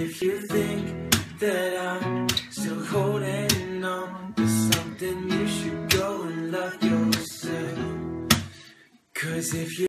if you think that I'm still holding on to something, you should go and love yourself. 'Cause if you